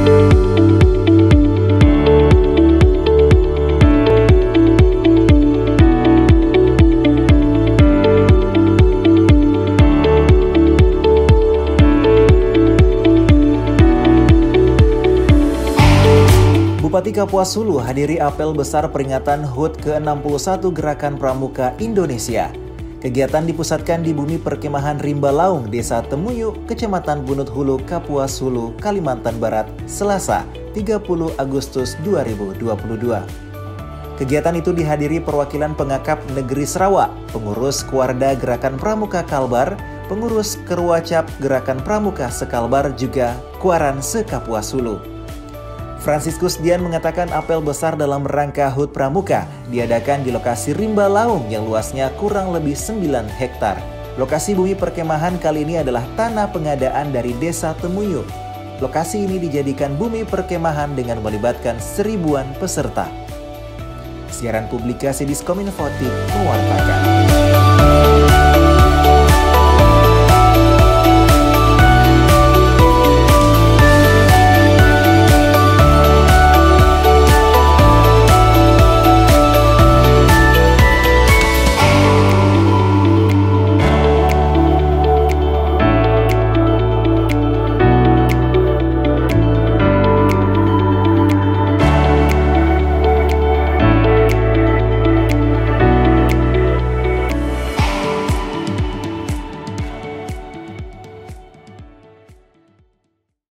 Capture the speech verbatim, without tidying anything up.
Bupati Kapuas Hulu hadiri apel besar peringatan H U T ke enam puluh satu Gerakan Pramuka Indonesia. Kegiatan dipusatkan di bumi perkemahan Rimba Laung, Desa Temuyu, Kecamatan Bunut Hulu, Kapuas Hulu, Kalimantan Barat, Selasa, tiga puluh Agustus dua ribu dua puluh dua. Kegiatan itu dihadiri perwakilan pengakap Negeri Sarawak, pengurus Kuarda Gerakan Pramuka Kalbar, pengurus Kerwacap Gerakan Pramuka Sekalbar, juga Kuaran se-Kapuas Hulu. Franciscus Dian mengatakan apel besar dalam rangka H U T Pramuka diadakan di lokasi Rimba Laung yang luasnya kurang lebih sembilan hektar. Lokasi bumi perkemahan kali ini adalah tanah pengadaan dari Desa Temuyu. Lokasi ini dijadikan bumi perkemahan dengan melibatkan seribuan peserta. Siaran publikasi Diskominfo mewartakan.